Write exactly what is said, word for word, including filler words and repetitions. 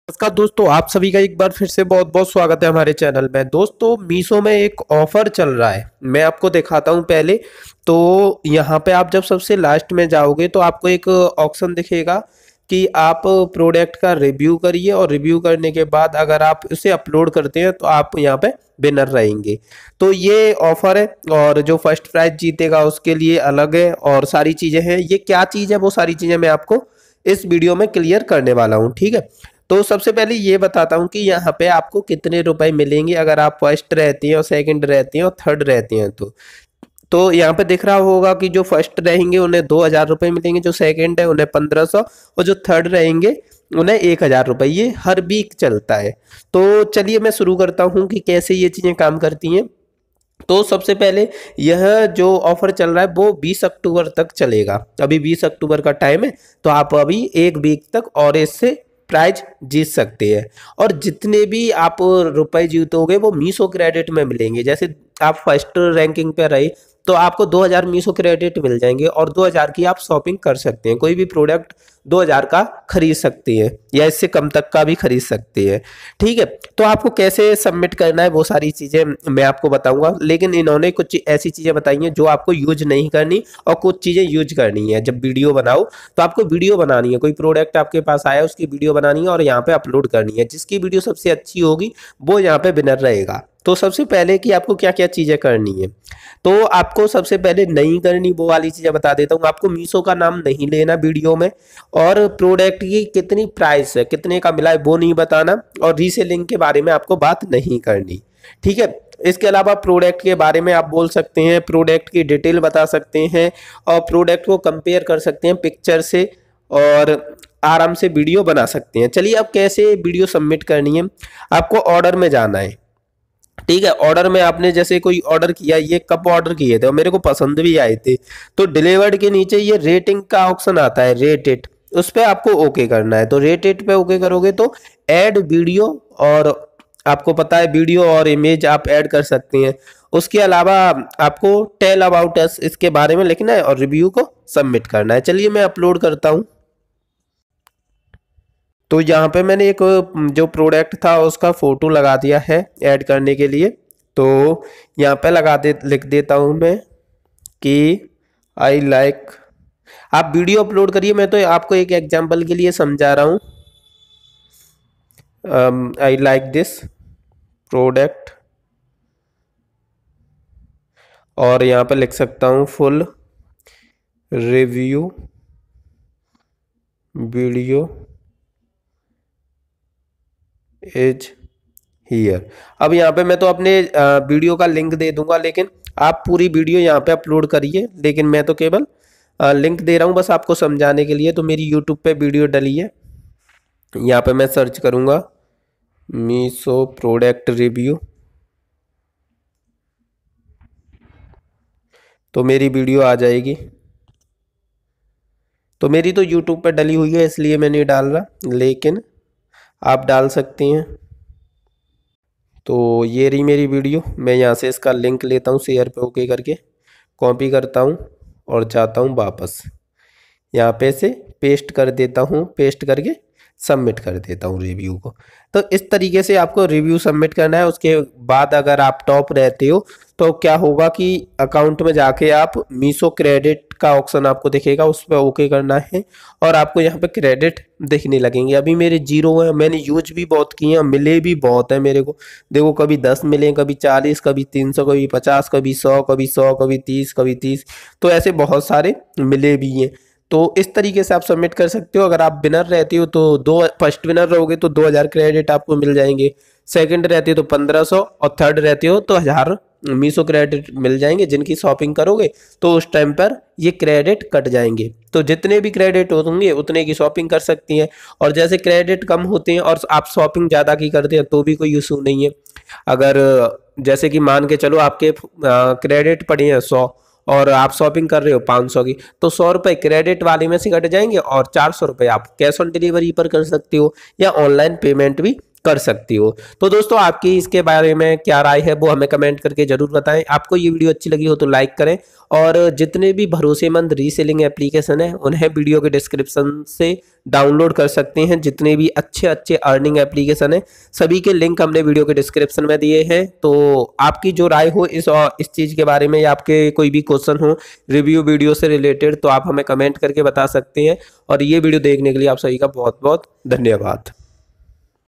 नमस्कार दोस्तों, आप सभी का एक बार फिर से बहुत बहुत स्वागत है हमारे चैनल में। दोस्तों, मीशो में एक ऑफर चल रहा है, मैं आपको दिखाता हूं। पहले तो यहाँ पे आप जब सबसे लास्ट में जाओगे तो आपको एक ऑप्शन दिखेगा कि आप प्रोडक्ट का रिव्यू करिए, और रिव्यू करने के बाद अगर आप उसे अपलोड करते हैं तो आप यहाँ पे विनर रहेंगे। तो ये ऑफर है, और जो फर्स्ट प्राइज जीतेगा उसके लिए अलग है और सारी चीज़ें हैं। ये क्या चीज़ है, वो सारी चीज़ें मैं आपको इस वीडियो में क्लियर करने वाला हूँ, ठीक है। तो सबसे पहले ये बताता हूँ कि यहाँ पे आपको कितने रुपए मिलेंगे अगर आप फर्स्ट रहती हैं और सेकंड रहती हैं और थर्ड रहती हैं। तो तो यहाँ पे दिख रहा होगा कि जो फर्स्ट रहेंगे उन्हें दो हजार रुपये मिलेंगे, जो सेकंड है उन्हें पंद्रह सौ, और जो थर्ड रहेंगे उन्हें एक हजार रुपये। ये हर वीक चलता है। तो चलिए मैं शुरू करता हूँ कि कैसे ये चीज़ें काम करती हैं। तो सबसे पहले यह जो ऑफर चल रहा है वो बीस अक्टूबर तक चलेगा। अभी बीस अक्टूबर का टाइम है, तो आप अभी एक वीक तक और इससे प्राइज जीत सकते हैं। और जितने भी आप रुपए जीतोगे वो मीशो क्रेडिट में मिलेंगे। जैसे आप फर्स्ट रैंकिंग पे रहे तो आपको दो हजार मीशो क्रेडिट मिल जाएंगे, और दो हजार की आप शॉपिंग कर सकते हैं। कोई भी प्रोडक्ट दो हजार का खरीद सकती है, या इससे कम तक का भी खरीद सकती है, ठीक है। तो आपको कैसे सबमिट करना है वो सारी चीज़ें मैं आपको बताऊंगा, लेकिन इन्होंने कुछ ऐसी चीज़ें बताई हैं जो आपको यूज नहीं करनी, और कुछ चीज़ें यूज करनी है। जब वीडियो बनाओ तो आपको वीडियो बनानी है, कोई प्रोडक्ट आपके पास आया उसकी वीडियो बनानी है और यहाँ पे अपलोड करनी है। जिसकी वीडियो सबसे अच्छी होगी वो यहाँ पे विनर रहेगा। तो सबसे पहले कि आपको क्या क्या चीज़ें करनी है, तो आपको सबसे पहले नहीं करनी वो वाली चीज़ें बता देता हूँ। आपको मीशो का नाम नहीं लेना वीडियो में, और प्रोडक्ट की कितनी प्राइस है, कितने का मिला है वो नहीं बताना, और रीसेलिंग के बारे में आपको बात नहीं करनी, ठीक है। इसके अलावा प्रोडक्ट के बारे में आप बोल सकते हैं, प्रोडक्ट की डिटेल बता सकते हैं, और प्रोडक्ट को कंपेयर कर सकते हैं पिक्चर से, और आराम से वीडियो बना सकते हैं। चलिए अब कैसे वीडियो सबमिट करनी है। आपको ऑर्डर में जाना है, ठीक है। ऑर्डर में आपने जैसे कोई ऑर्डर किया, ये कप ऑर्डर किए थे और मेरे को पसंद भी आए थे, तो डिलीवर्ड के नीचे ये रेटिंग का ऑप्शन आता है, रेट इट, उस पर आपको ओके करना है। तो रेट इट पे ओके करोगे तो ऐड वीडियो, और आपको पता है वीडियो और इमेज आप ऐड कर सकते हैं। उसके अलावा आपको टेल अबाउट अस इसके बारे में लिखना है और रिव्यू को सबमिट करना है। चलिए मैं अपलोड करता हूँ। तो यहाँ पे मैंने एक जो प्रोडक्ट था उसका फोटो लगा दिया है ऐड करने के लिए। तो यहाँ पे लगा दे लिख देता हूँ मैं कि आई लाइक। आप वीडियो अपलोड करिए, मैं तो आपको एक एग्जांपल के लिए समझा रहा हूँ। आई लाइक दिस प्रोडक्ट, और यहाँ पे लिख सकता हूँ full review video is here. अब यहाँ पे मैं तो अपने वीडियो का लिंक दे दूंगा, लेकिन आप पूरी वीडियो यहाँ पे अपलोड करिए, लेकिन मैं तो केवल लिंक दे रहा हूँ बस आपको समझाने के लिए। तो मेरी यूट्यूब पे वीडियो डली है, यहाँ पे मैं सर्च करूँगा मीशो प्रोडक्ट रिव्यू, तो मेरी वीडियो आ जाएगी। तो मेरी तो यूट्यूब पे डली हुई है इसलिए मैं नहीं डाल रहा, लेकिन आप डाल सकती हैं। तो ये रही मेरी वीडियो। मैं यहाँ से इसका लिंक लेता हूँ, शेयर पे ओके करके कॉपी करता हूँ और जाता हूँ वापस, यहाँ पे से पेस्ट कर देता हूँ, पेस्ट करके सबमिट कर देता हूँ रिव्यू को। तो इस तरीके से आपको रिव्यू सबमिट करना है। उसके बाद अगर आप टॉप रहते हो तो क्या होगा कि अकाउंट में जाके आप मीशो क्रेडिट का ऑप्शन आपको दिखेगा, उस पर ओके करना है, और आपको यहाँ पे क्रेडिट दिखने लगेंगे। अभी मेरे जीरो है, मैंने यूज भी बहुत किए हैं, मिले भी बहुत है मेरे को। देखो कभी दस मिले, कभी चालीस, कभी तीन सौ, कभी पचास, कभी सौ, कभी सौ, कभी तीस, कभी तीस, तो ऐसे बहुत सारे मिले भी हैं। तो इस तरीके से आप सबमिट कर सकते हो। अगर आप विनर रहते हो तो दो फर्स्ट विनर रहोगे तो दो हजार क्रेडिट आपको मिल जाएंगे, सेकंड रहते हो तो पंद्रह सौ, और थर्ड रहते हो तो हजार मीशो क्रेडिट मिल जाएंगे। जिनकी शॉपिंग करोगे तो उस टाइम पर ये क्रेडिट कट जाएंगे। तो जितने भी क्रेडिट होंगे उतने की शॉपिंग कर सकती हैं, और जैसे क्रेडिट कम होते हैं और आप शॉपिंग ज़्यादा की करते हैं तो भी कोई इशू नहीं है। अगर जैसे कि मान के चलो आपके क्रेडिट पड़े हैं सौ, और आप शॉपिंग कर रहे हो पाँच सौ की, तो सौ रुपये क्रेडिट वाले में से कट जाएंगे, और चार सौ रुपये आप कैश ऑन डिलीवरी पर कर सकते हो, या ऑनलाइन पेमेंट भी कर सकती हो। तो दोस्तों आपकी इसके बारे में क्या राय है वो हमें कमेंट करके जरूर बताएं। आपको ये वीडियो अच्छी लगी हो तो लाइक करें, और जितने भी भरोसेमंद रीसेलिंग एप्लीकेशन है उन्हें वीडियो के डिस्क्रिप्शन से डाउनलोड कर सकते हैं। जितने भी अच्छे अच्छे अर्निंग एप्लीकेशन है सभी के लिंक हमने वीडियो के डिस्क्रिप्शन में दिए हैं। तो आपकी जो राय हो इस इस चीज़ के बारे में, या आपके कोई भी क्वेश्चन हो रिव्यू वीडियो से रिलेटेड, तो आप हमें कमेंट करके बता सकते हैं। और ये वीडियो देखने के लिए आप सभी का बहुत बहुत धन्यवाद।